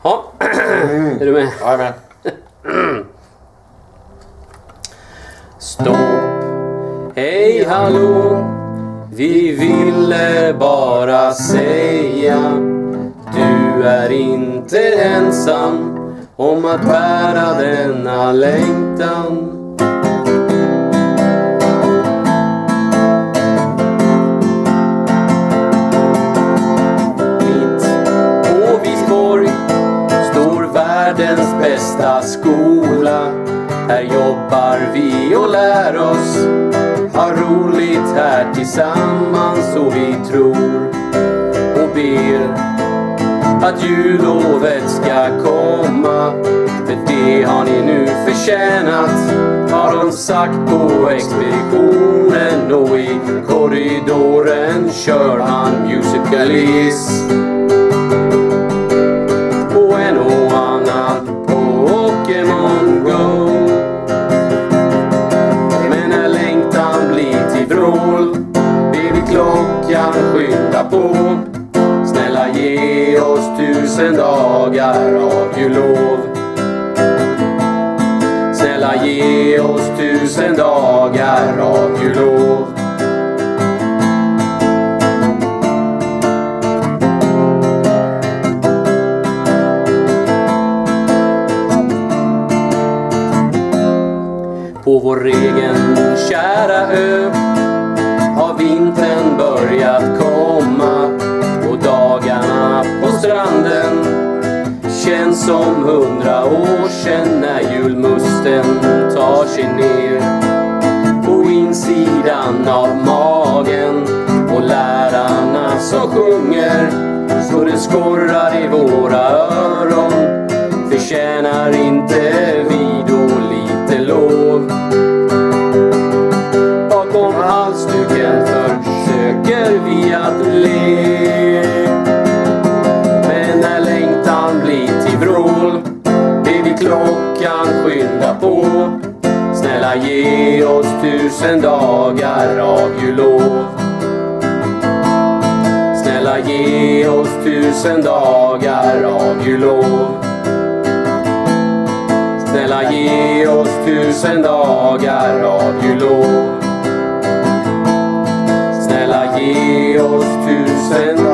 Ja, är du med? Ja, jag är med. Stopp, hej hallå, vi ville bara säga du är inte ensam om att bära denna längtan. Världens bästa skola. Här jobbar vi och lär oss. Har roligt här tillsammans och vi tror och ber att jullovet ska komma. För det har ni nu förtjänat, har de sagt på expeditionen. Och i korridoren kör han Musicalis. Pokémon Go. Men när längtan blir till vrål vill vi klockan skynda på. Snälla ge oss 1000 dagar av jullov. Snälla ge oss 1000 dagar av jullov. På vår egen kära ö har vintern börjat komma. Och dagarna på stranden känns som 100 år sedan när julmusten tar sig ner på insidan av magen. Och lärarna som sjunger så det skorrar i våra öron. Förtjänar inte vi då lite lov? Bakom halsduken försöker vi att le. Men när längtan blir till vrål vill vi klockan skynda på. Snälla ge oss 1000 dagar av jullov. Snälla ge oss 1000 dagar av jullov. Snälla ge oss 1000 dagar av jullov. Snälla ge oss 1000